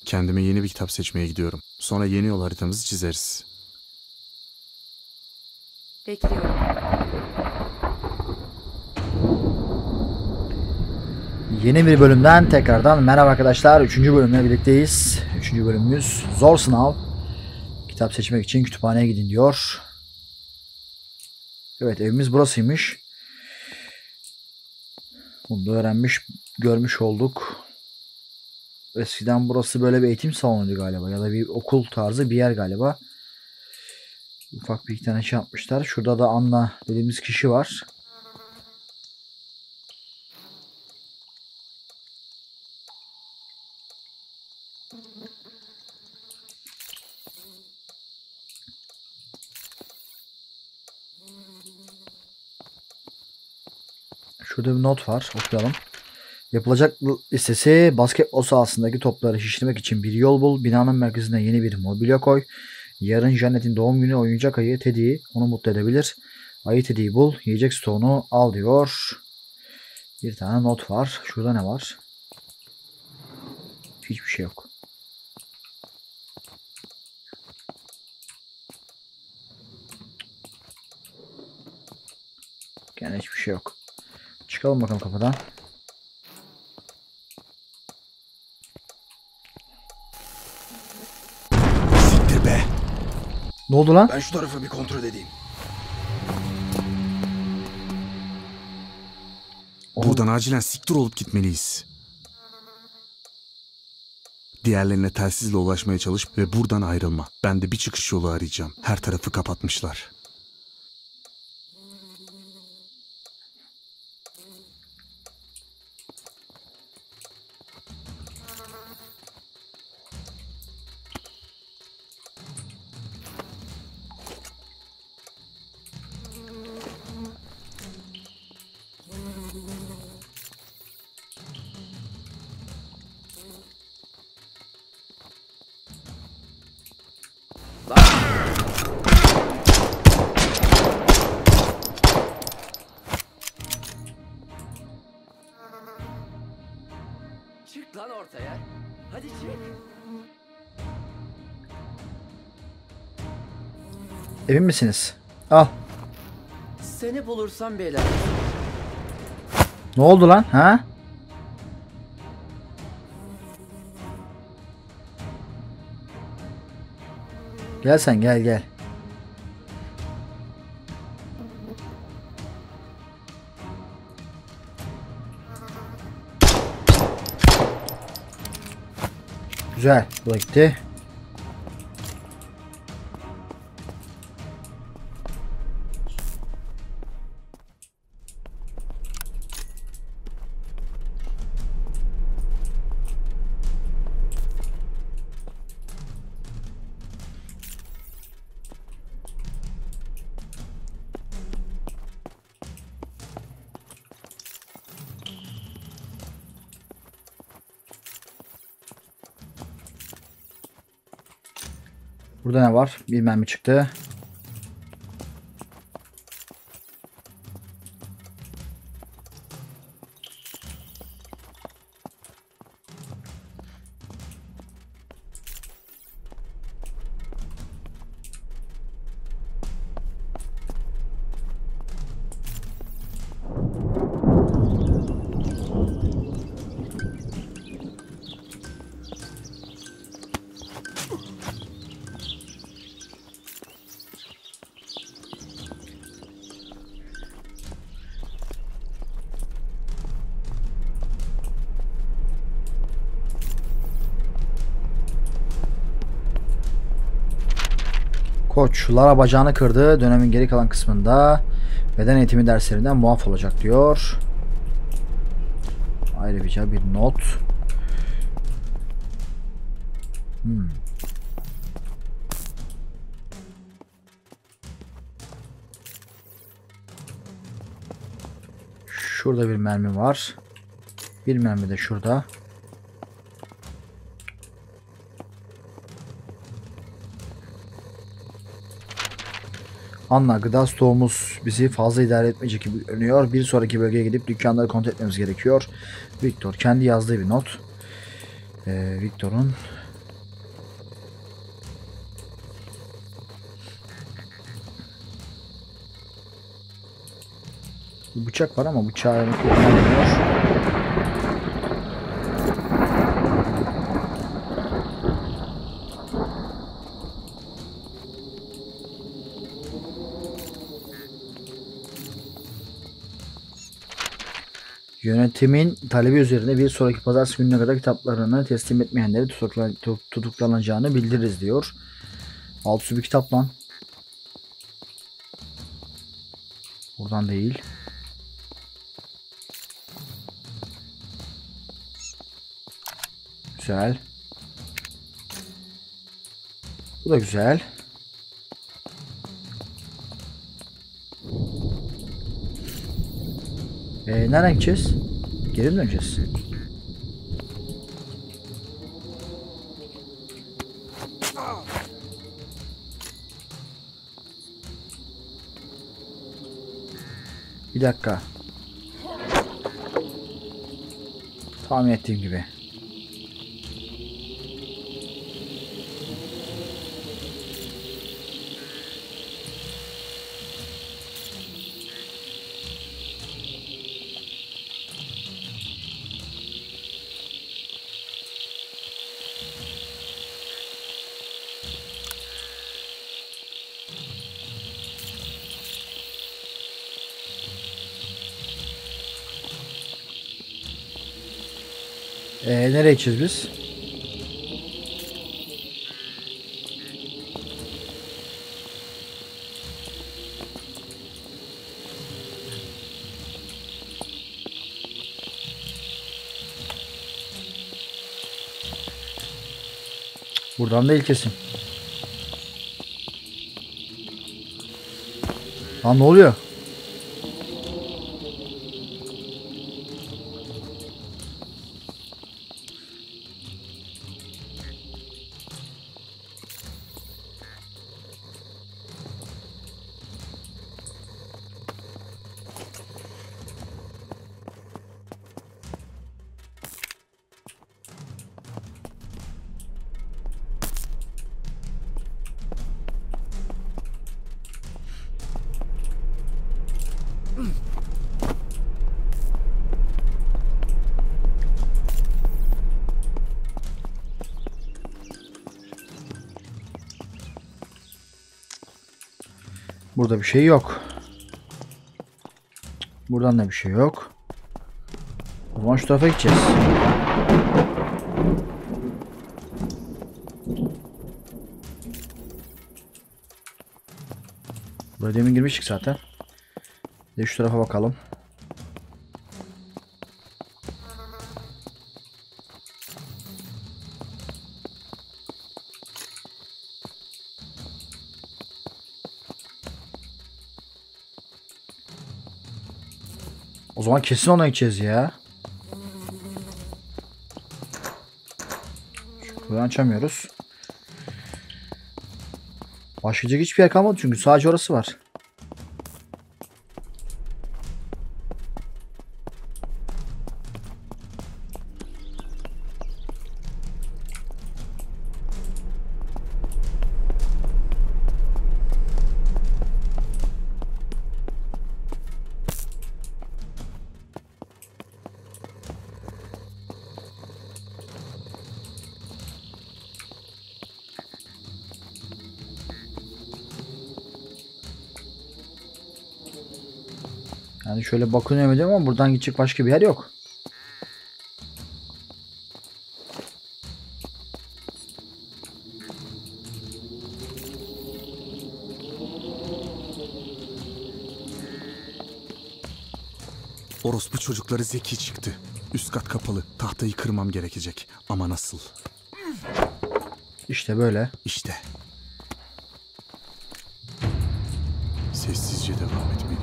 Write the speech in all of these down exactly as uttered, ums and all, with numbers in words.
Kendime yeni bir kitap seçmeye gidiyorum. Sonra yeni yol haritamızı çizeriz. Bekliyorum. Yeni bir bölümden tekrardan merhaba arkadaşlar. Üçüncü bölümle birlikteyiz. Üçüncü bölümümüz zor sınav. Kitap seçmek için kütüphaneye gidin diyor. Evet, evimiz burasıymış. Bunu da öğrenmiş, görmüş olduk. Eskiden burası böyle bir eğitim salonuydu galiba. Ya da bir okul tarzı bir yer galiba. Ufak bir iki tane şey yapmışlar. Şurada da Anna dediğimiz kişi var. Şurada bir not var. Okuyalım. Yapılacak listesi: basketbol sahasındaki topları şişirmek için bir yol bul. Binanın merkezine yeni bir mobilya koy. Yarın Janet'in doğum günü, oyuncak ayı Teddy'yi onu mutlu edebilir. Ayı Teddy'yi bul. Yiyecek stoğunu al diyor. Bir tane not var. Şurada ne var? Hiçbir şey yok. Gene hiçbir şey yok. Çıkalım bakalım kapıdan. Siktir be. Ne oldu lan? Ben şu tarafı bir kontrol edeyim. Buradan acilen siktir olup gitmeliyiz. Diğerlerine telsizle ulaşmaya çalış ve buradan ayrılma. Ben de bir çıkış yolu arayacağım. Her tarafı kapatmışlar. Çık lan ortaya. Hadi çık. Emin misiniz? Al. Seni bulursam beyler. Ne oldu lan? Ha? Gel sen, gel gel. Güzel. Bu gitti. Burada ne var? Bir mermi çıktı. Koç, Lara bacağını kırdı. Dönemin geri kalan kısmında beden eğitimi derslerinden muaf olacak diyor. Ayrıca bir not. Hmm. Şurada bir mermi var. Bir mermi de şurada. Anla, gıda stoğumuz bizi fazla idare etmeyecek gibi görünüyor. Bir sonraki bölgeye gidip dükkanları kontrol etmemiz gerekiyor. Victor kendi yazdığı bir not. Ee, Victor'un Bir bıçak var ama bıçağı kullanamıyor. Yönetimin talebi üzerine bir sonraki pazartesi gününe kadar kitaplarını teslim etmeyenleri tutukla, tutuklanacağını bildiririz diyor. Alt üstü bir kitap lan. Buradan değil. Güzel. Bu da güzel. Ee, nereden gideceğiz? Geri mi döneceğiz? Bir dakika. Tahmin ettiğim gibi. Ee, nereye gideceğiz biz? Buradan değil kesin. Lan ne oluyor? Burada bir şey yok. Buradan da bir şey yok. O zaman şu tarafa gideceğiz. Buraya demin girmiştik zaten. Bir de şu tarafa bakalım. O zaman kesin ona gideceğiz ya. Buradan açamıyoruz. Başlayacak hiçbir yer kalmadı çünkü sadece orası var. Yani şöyle bakınıyorum ediyorum ama buradan gidecek başka bir yer yok. Orospu çocukları zeki çıktı. Üst kat kapalı. Tahtayı kırmam gerekecek. Ama nasıl? İşte böyle. İşte. Sessizce devam etmeliyim.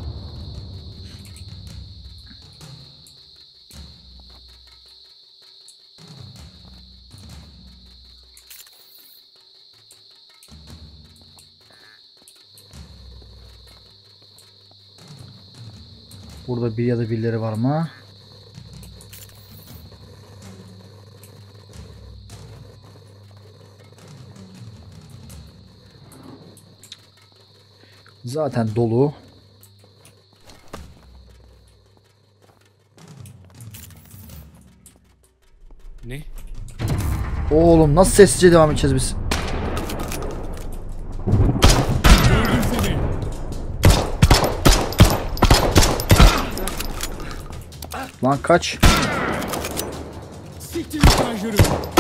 Burada bir ya da birileri var mı? Zaten dolu. Ne? Oğlum nasıl sessizce devam edeceğiz biz? Gördüm seni. Lan kaç. Siktir şarjörü.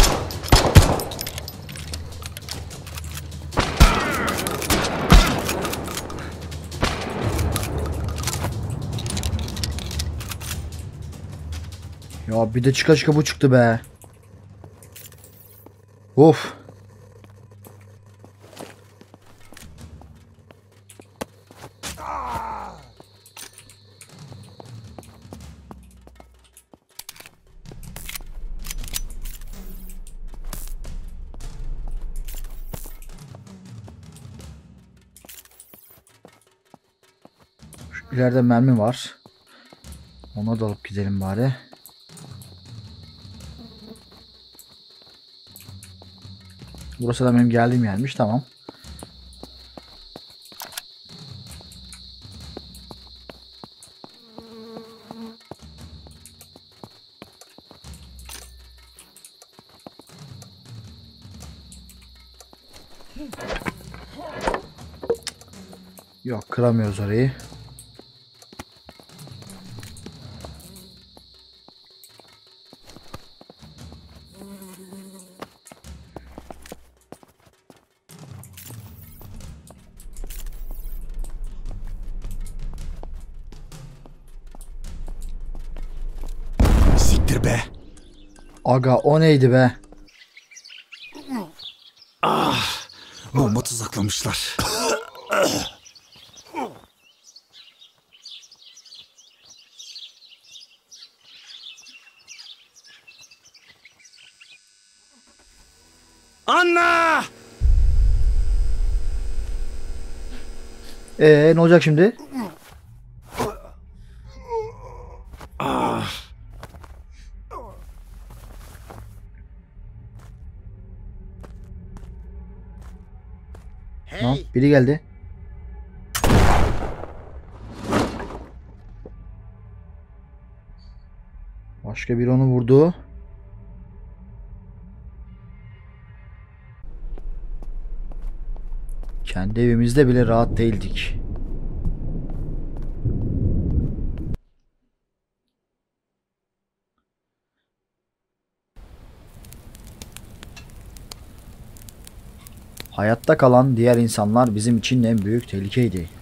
Ya bir de çıka çıka bu çıktı be. Of. Şu ileride mermi var. Ona da alıp gidelim bari. Burası da benim geldiğim yermiş. Tamam. Yok, kıramıyoruz orayı. Siktir be. Aga o neydi be? Bomba tuzaklamışlar. Anna! Ee ne olacak şimdi? Lan biri geldi. Başka biri onu vurdu. Kendi evimizde bile rahat değildik. Hayatta kalan diğer insanlar bizim için en büyük tehlikeydi.